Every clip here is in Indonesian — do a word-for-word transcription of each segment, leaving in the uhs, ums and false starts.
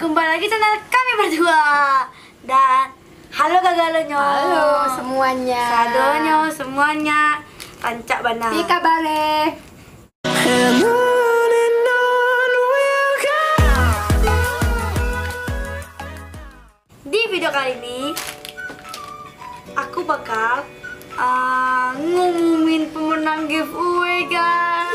Kembali lagi channel kami berdua. Dan halo gagalonyo. Halo semuanya. Sadonyo semuanya. Kancak bana. Pika bale. Di video kali ini aku bakal uh, ngumumin pemenang giveaway, guys.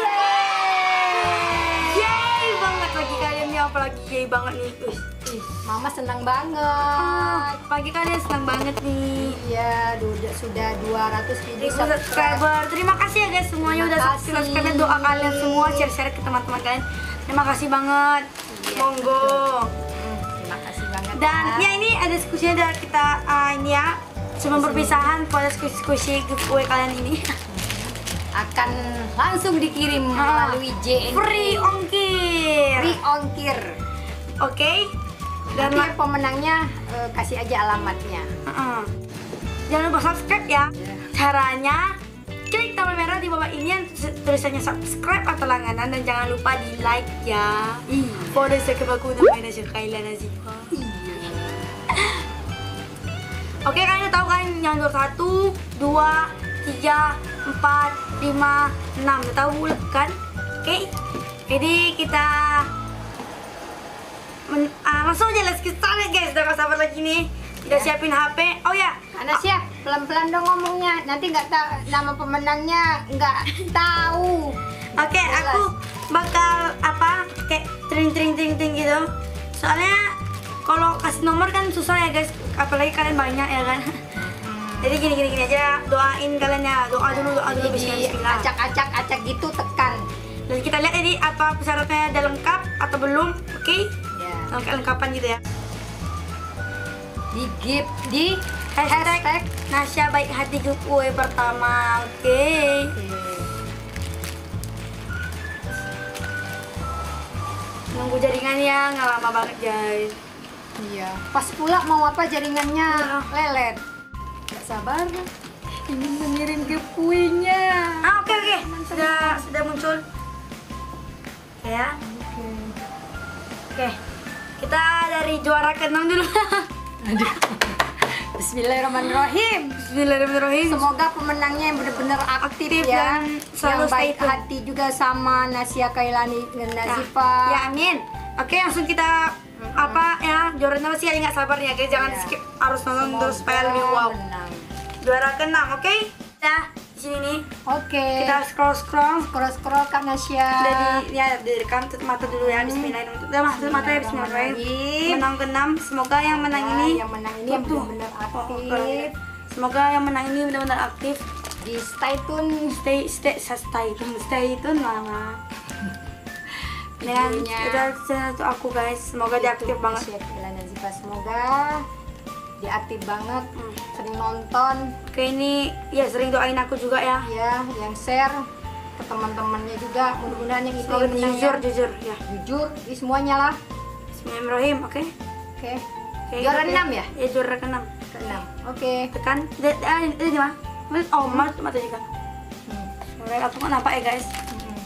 Yay banget lagi kalian nih, apalagi yay banget nih. Uish, uish. Mama senang banget. Ah, pagi kalian senang banget nih. Iya, sudah sudah dua ratus ribu subscriber. Terima kasih ya guys semuanya Terima udah kasih. subscribe. Doa kalian semua, share-share ke teman-teman kalian. Terima kasih banget. Iya, Monggo. Hmm, terima kasih banget. Dan ya ini ada diskusinya dari kita uh, ini ya. Sebelum perpisahan pada diskusi giveaway kalian ini akan langsung dikirim Ah, melalui J N E. free ongkir. Free ongkir. Oke. Dan Nanti pemenangnya eh, kasih aja alamatnya. uh-uh. Jangan lupa subscribe ya. Iya. Caranya klik tombol merah di bawah ini yang tulisannya subscribe atau langganan, dan jangan lupa di like ya. Iya. For the sake of aku namanya Syukailah Nazifa. Oke, kalian udah tahu kan yang dua puluh satu, dua, tiga, empat, lima, enam. Udah tahu kan? Oke. Jadi kita men- ah, langsung aja let's get started guys. Udah gak sabar lagi nih. Kita Ya. siapin H P. Oh ya. Anas ya, pelan-pelan dong ngomongnya. Nanti nggak tahu nama pemenangnya, nggak tahu. Oke, Jelas. aku bakal apa? Kayak tring tring tring tring gitu. Soalnya kalau kasih nomor kan susah ya guys, apalagi kalian banyak ya kan. Jadi gini gini gini aja, doain kalian ya, doa dulu doa dulu Jadi bismillah. acak-acak acak gitu tekan. Dan kita lihat jadi apa persyaratannya udah lengkap atau belum, oke? Ya. Lengkap lengkapan gitu ya. Di gift di Hashtag, hashtag. Nasya baik hati giveaway pertama, oke? Nunggu jaringan ya, nggak lama banget guys. Iya. Pas pula mau apa jaringannya Iya. lelet. Gak sabar. Ingin mengirim giveaway-nya. Ah oke oke, sudah sudah muncul. Ya. Oke. Oke, kita dari juara keenam dulu. Aduh. Bismillahirrahmanirrahim. Bismillahirrahmanirrahim. Semoga pemenangnya yang benar-benar aktif, Aktif ya, dan selalu yang baik stay tune. hati juga sama Nasya Kailani dan Nazifa. Ya amin. Oke, langsung kita apa ya, juaranya masih nggak sabar ya guys, jangan Ya. skip, harus nonton Semoga terus supaya lebih wow. menang. Juara keenam, oke? Nah, di sini nih Oke. kita scroll scroll. scroll scroll Kak Nasya. Dari ya direkam tutup mata dulu ya. Bismillahirrahmanirrahim. Udah mah tutup mata ya, Bismillahirrahmanirrahim. Bismillahirrahmanirrahim. Menang keenam, semoga yang menang Semoga ini yang menang ini yang Tuh, tuh. benar-benar Oh, aktif. keren. Semoga yang menang ini benar-benar aktif. Di stay tune Stay stay stay tune stay tune mama. Dengan videonya. kita channel tuh aku guys, semoga diaktif YouTube banget. Nasya Kailani Nazifa, semoga diaktif banget, Hmm. sering nonton Oke, ini ya sering doain aku juga ya. ya, yang share ke teman-temannya juga, mudah-mudahan yang itu Semoga yang menang jujur ya. jujur ya. jujur di semuanya lah. Bismillahirrahmanirrahim. Oke. Oke. Oke, Juara oke. enam ya? Ya juara keenam. Keenam. Oke. Tekan. De- ah, ini di mana? Oh, mata mata juga. Hmm. Mulai aku nggak nampak ya guys. Hmm.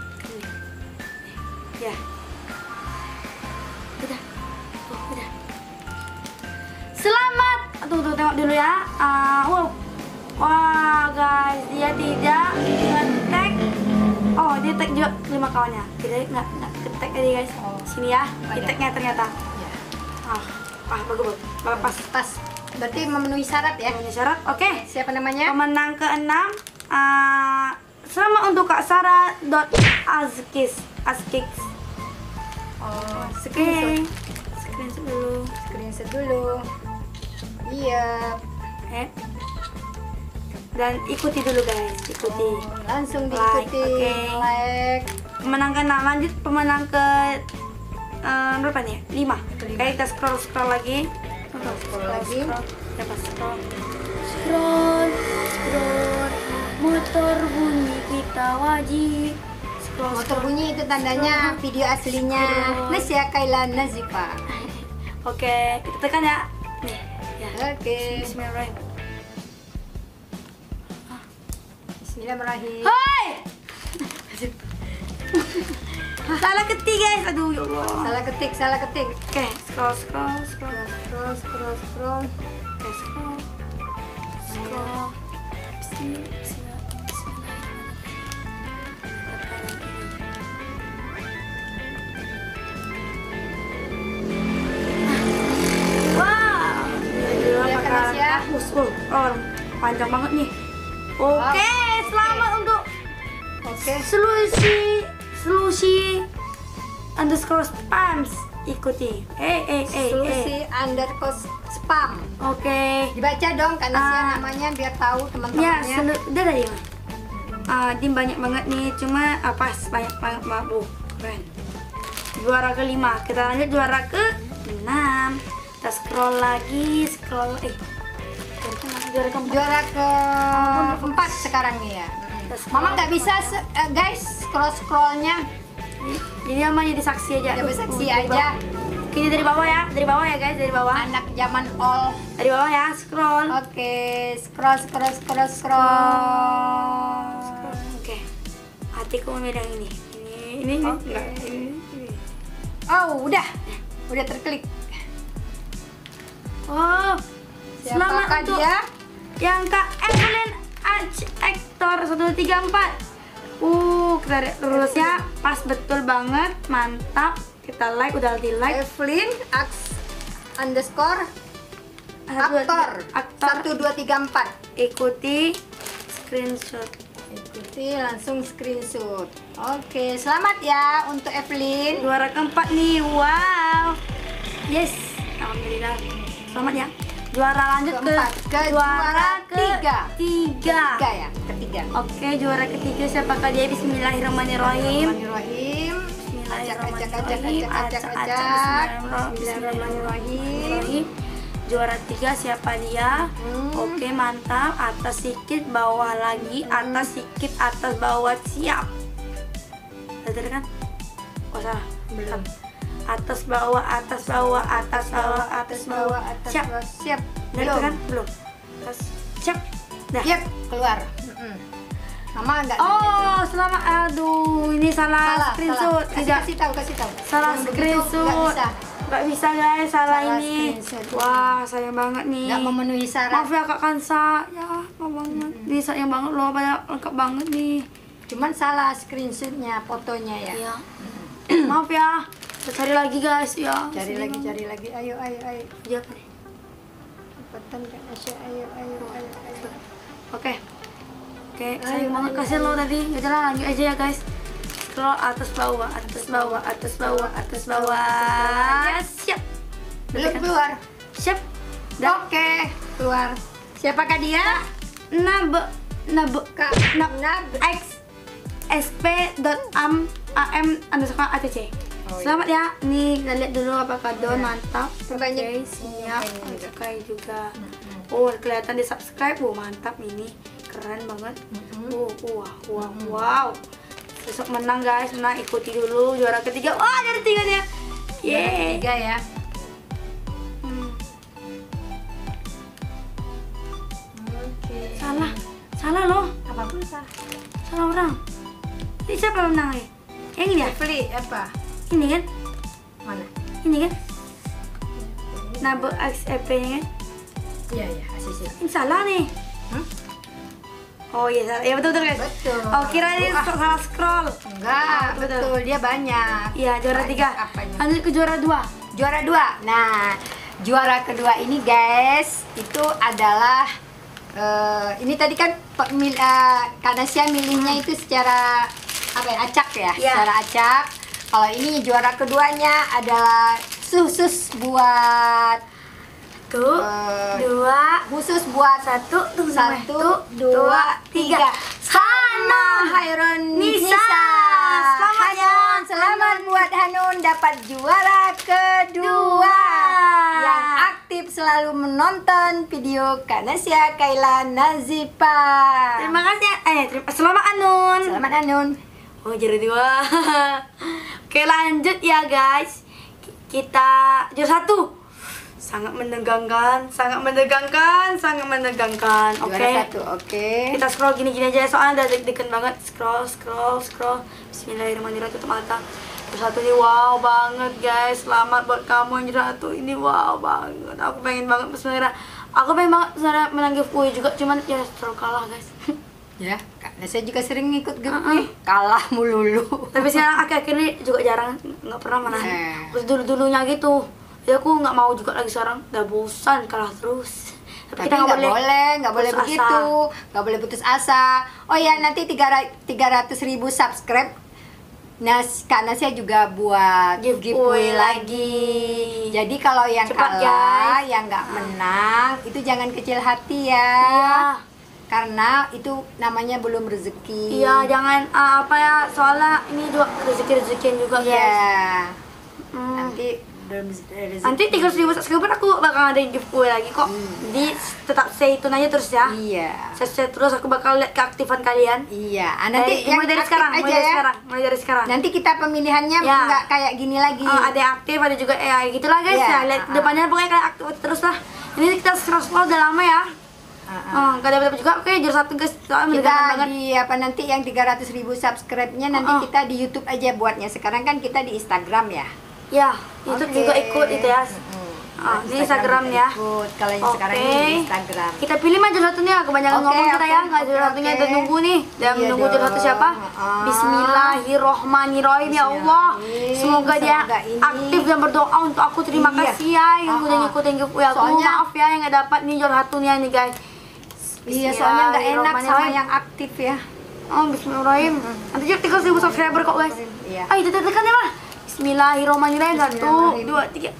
Ya. Udah. Oh, udah. Selamat. Tuh, tuh tengok dulu ya. Ah, wow. Wah, guys, dia tidak nge-tag. Oh, dia tag juga lima kawannya. Tidak nggak nggak ke-tag tadi guys. Oh. Sini ya. Banyak. Di tagnya ternyata. Ya. Ah, ah bagus bagus. Pas. Pas. Berarti memenuhi syarat ya. Memenuhi syarat. Oke. Siapa namanya? Pemenang keenam. ah selamat untuk Kak Sarah dot azkis azkix. Oh, Oke. screenshot. Screenshot dulu. Screenshot dulu. Iya. Eh. Dan ikuti dulu guys, ikuti. Oh, langsung Like, diikuti. oke. Like. Pemenang keenam, lanjut pemenang ke eh, berapa nih? Lima. Kelima. Oke, kita scroll scroll lagi. Scroll, scroll lagi. Scroll. Ya, pas scroll. Scroll, scroll. Motor bunyi kita wajib. Scroll, Motor scroll. bunyi itu tandanya video aslinya Scroll. Nasya Kailani Nazifa. Oke, kita tekan ya. Nih, ya. Oke. Bismillahirrahmanirrahim. Bismillahirrahmanirrahim. Hai. Salah ketik guys. Aduh ya Allah. Salah ketik, salah ketik. Oke, scroll scroll scroll. Scroll, scroll, scroll. Oke, scroll. Scroll. Bismillah, bismillah, bismillah. Wow. Ya, Kanasya. Oh, oh, panjang banget nih. Oke, selamat untuk Oke. Solusi Solusi underscore spams. Ikuti. Eh eh eh Solusi eh. underscore spam. Oke. Dibaca dong Kanasya Ah. namanya biar tahu Ya, teman-temannya. selu- udah tadi ya. Ah, Dim banyak banget nih, cuma apa banyak banget mabuk. Keren. Juara kelima. Kita lanjut juara ke enam. Kita scroll lagi, scroll eh. Juara keempat. Juara ke empat sekarang nih ya. Mama nggak bisa se- eh, guys scroll scrollnya. Jadi namanya di saksi aja. Jadi Aduh, saksi dari aja. bawah. Ini dari bawah ya, dari bawah ya guys, dari bawah. Anak zaman all. Dari bawah ya, scroll. Oke, scroll scroll scroll scroll. Oke. Hatiku memedang ini. Ini ini Oke. enggak. Ini, ini. Oh, udah. Udah terklik. Oh. Selamat Siapakah untuk dia? yang Kak Evelyn H Hector satu tiga empat. Uh, kita lihat lulusnya pas betul banget, mantap. Kita like, udah di like. Evelyn Ax underscore Satu, aktor aktor. satu dua tiga empat. Ikuti screenshot. Ikuti langsung screenshot. Oke, selamat ya untuk Evelyn. Juara keempat nih, wow. Yes, alhamdulillah. Selamat ya. Juara lanjut Keempat. ke, Ke juara ketiga. tiga. Tiga ya, ketiga. Oke, juara ketiga siapakah dia? Bismillahirrahmanirrahim. Bismillahirrahmanirrahim. Acak acak acak Bismillahirrahmanirrahim. acak acak Acak, acak, acak. Bismillahirrahmanirrahim. Bismillahirrahmanirrahim. Juara tiga siapa dia? Hmm. Oke, mantap. Atas sedikit, bawah lagi. Atas sedikit, atas bawah. Siap. Betul kan? Oh salah. Belum. Atas bawah, atas bawah, atas bawah, atas bawah. atas Siap. bawah. Siap. Udah Belum. itu kan? Belum. Atas. Siap. Dah. Yap, keluar. Mm-mm. Mama enggak Oh, selamat. Aduh, ini salah, salah, screenshot. salah. Kasih, Tidak. kasih tahu, kasih tahu. Salah Yang begitu screenshot. Nggak bisa. Nggak bisa guys, salah, Salah ini. screenshot. Wah, sayang banget nih. Nggak memenuhi syarat. Maaf ya Kak Kansa. Ya, maaf banget. Ini sayang banget loh, pada lengkap banget nih. Cuman salah screenshotnya, fotonya ya. Iya. Maaf ya. Kita cari lagi guys ya. Cari Sedih lagi, banget. cari lagi. Ayo, ayo, ayo. Iya, Kak. Cepetan Kak Nasya. Ayo, ayo, ayo, ayo. Oke. Oke, Ayo, sayang banget ayo, kasih ayo. lo tadi. Udah lah, lanjut aja ya guys. Scroll atas bawah, atas bawah, atas bawah, atas bawah. Ya, siap. Belum keluar. Siap. Dah. Oke, keluar. Siapakah dia? Nabe, nabe, Kak Nab- Nab. x sp dot am am underscore atc. Oh, iya. Selamat ya. Nih kita lihat dulu apakah don Ya. mantap. Banyak. Oke, siap. Oh, banyak. Subscribe juga. Oh kelihatan di subscribe. Oh mantap ini. Keren banget. Mm-mm. Oh wah wah wow. Besok menang guys. Menang ikuti dulu juara ketiga. Wah juara ketiga dia. Yeay. Tiga ya. Hmm. Oke. Salah. Salah loh. Apapun salah. Salah orang. Ini siapa yang menang nih? Yang ini ya? Evelyn apa? Ini kan? Mana? Ini kan? Nabe X E P nya kan? Iya, iya, asisi. Ini salah nih. Hmm? Oh iya salah. Ya betul betul guys. Betul. Oh kira ini Ah. salah scroll. Enggak, Oh, betul. betul. Dia banyak. Iya juara Banyak tiga. apanya. Lanjut ke juara dua. Juara dua. Nah, juara kedua ini guys, itu adalah eh, ini tadi kan pemil, uh, Kanasya milihnya itu secara apa ya, acak ya, Iya. secara acak. Kalau ini juara keduanya adalah khusus buat Tuh. Eh, Dua. khusus buat Satu. Tunggu sampai. satu, Tuh, dua, tiga. Hana. Hairun Nisa. Nisa. Selamat ya. Hanun, selamat buat Hanun dapat juara kedua. Yang aktif selalu menonton video Kanasya Kaila Nazipa. Terima kasih. Eh terima. Selamat Anun. Selamat Hanun. Oh juara dua. Oke lanjut ya guys. Kita juara satu. Sangat menegangkan, sangat menegangkan, sangat menegangkan. Oke. Juara satu, oke. Kita scroll gini-gini aja soalnya udah deg-degan banget. Scroll, scroll, scroll. Bismillahirrahmanirrahim, tutup mata. Satu ini wow banget guys. Selamat buat kamu yang satu ini wow banget. Aku pengen banget sebenarnya. Aku pengen banget sebenarnya menang giveaway juga, cuman ya selalu kalah guys. Ya, karena saya juga sering ngikut giveaway, kalah melulu. Tapi sekarang akhir-akhir ini juga jarang, nggak pernah menang. Eh. Terus dulu-dulunya gitu. Ya aku nggak mau juga lagi sekarang. Udah bosan kalah terus. Tapi nggak boleh, nggak boleh putus begitu, asa. nggak boleh putus asa. Oh ya, nanti tiga ratus ribu subscribe. Nah, karena saya juga buat Giveaway giveaway lagi. lagi. Jadi kalau yang Cepat, kalah, guys. yang nggak menang, itu jangan kecil hati ya. Iya. Karena itu namanya belum rezeki. Iya, jangan ah, apa ya, soalnya ini juga rezeki-rezekian juga guys. Iya. Hmm. Nanti belum rezeki. Nanti tiga ratus ribu subscriber aku bakal ngadain giveaway lagi kok. Hmm. Jadi tetap stay tune aja terus ya. Iya. Saya stay terus, aku bakal lihat keaktifan kalian. Iya. Ah, nanti Eh, mulai dari aktif sekarang, aja mulai dari ya. sekarang, mulai dari sekarang. Nanti kita pemilihannya Ya. nggak kayak gini lagi. Eh, ada yang aktif, ada juga eh gitulah guys Iya, ya. Lihat ah, depannya pokoknya kayak aktif terus lah. Ini kita scroll-scroll udah lama ya. Ah, ah. Oh, gak dapat juga. Oke, juara satu guys. Soalnya Kita menegangkan banget. di apa nanti yang tiga ratus ribu subscribe-nya nanti Oh. kita di YouTube aja buatnya. Sekarang kan kita di Instagram ya. Ya, YouTube Oke. juga ikut itu ya. Mm-mm. Ah, Nah, ini Instagram kita ya. ikut. Kalau yang Oke. sekarang ini di Instagram. Kita pilih mah juara satunya, kebanyakan Oke, ngomong kita oke, ya, nggak juara oke, satunya oke. udah nunggu nih. Dan Iya menunggu juara satu dong. siapa? Ah. Bismillahirrohmanirrohim ya Allah. Bismillahirrahmanirrahim. Semoga dia Semoga ini- aktif dan berdoa untuk aku. Terima Iya. kasih ya yang Ah, udah ah. ngikutin giveaway aku. Soalnya- Maaf ya yang nggak dapat nih juara satunya nih guys. Iya, soalnya nggak enak sama Bismillahirrahmanirrahim. yang aktif ya. Oh, Bismillahirrahmanirrahim. Nanti juga tiga ratus ribu subscriber kok guys. Iya. Ayo tekan ya mah. Bismillahirrahmanirrahim. Satu, Bismillahirrahmanirrahim. dua, tiga.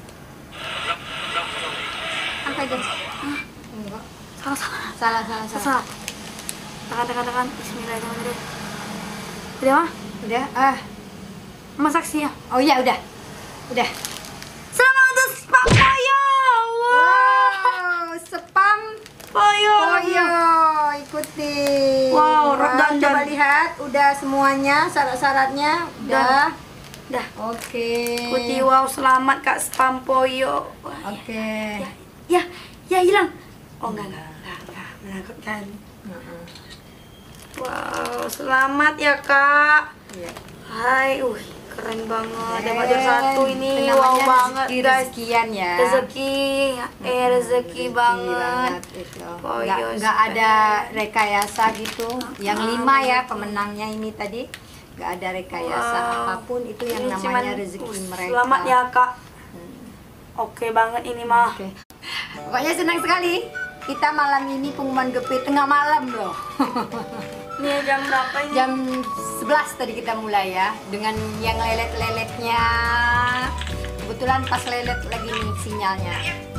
Apa aja? Enggak. Salah, salah. Salah, salah, salah. Salah. Tekan, tekan, tekan. Bismillahirrahmanirrahim. Udah mah? Udah, ah. Mas saksinya. Oh iya, udah. Udah. Selamat atas Pak Poyo. Wah. Wow, spam Poyo. Oh iya, ikuti. Wow, Wah, dan- coba dan- lihat, udah semuanya syarat-syaratnya, udah. Dah. Oke. Ikuti wow, selamat Kak Spam Poyo. Wah, Oke. Ya, ya hilang. Oh enggak, enggak, enggak, enggak. Menakutkan. Heeh. Wow, selamat ya Kak. Iya. Hai, uh, keren banget. Dapat Keren. juara satu ini, Itu wow namanya banget rezeki- guys. rezekian ya. Rezeki, eh rezeki banget. itu. Oh, nggak, iya, nggak super. ada rekayasa gitu. Yang Ah, lima ya rezeki. pemenangnya ini tadi nggak ada rekayasa Wow. apapun itu yang Ini namanya cuman, rezeki uh, mereka. Selamat ya Kak. Hmm. Oke banget ini mah. Oke. Pokoknya senang sekali. Kita malam ini pengumuman G P tengah malam loh. Ini jam berapa ini? Jam sebelas tadi kita mulai ya dengan yang lelet-leletnya. Kebetulan pas lelet lagi nih sinyalnya.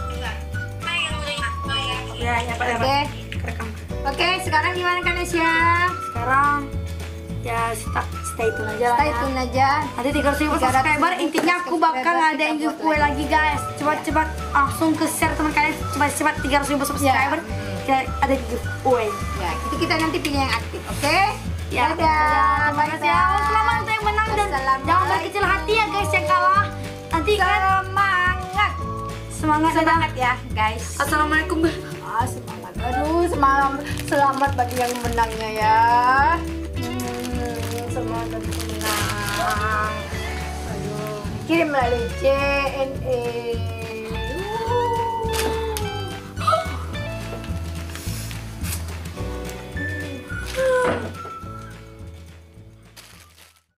Ya, ya Pak. ya, Pak. Oke. Rekam. Oke, sekarang gimana kan Asia? Sekarang ya stay, stay tune aja lah Stay ya. tune aja. Nanti tiga ratus ribu tiga ratus subscriber, ribu intinya aku bakal subscriber ngadain kita buat giveaway lagi guys. Cepat-cepat langsung ke share teman kalian, cepat-cepat tiga ratus ribu subscriber. Kita ada giveaway. Ya, itu kita nanti pilih yang aktif, oke? Ya, Dadah. terima kasih ya. Oh, selamat untuk yang menang dan jangan berkecil hati ya guys yang kalah. Nanti kan Semangat. semangat dadah. Semangat ya, guys. Assalamualaikum. Ah, semangat. Aduh, semalam selamat bagi yang menangnya ya. Hmm, semangat bagi pemenang. Aduh, kirim melalui J N E.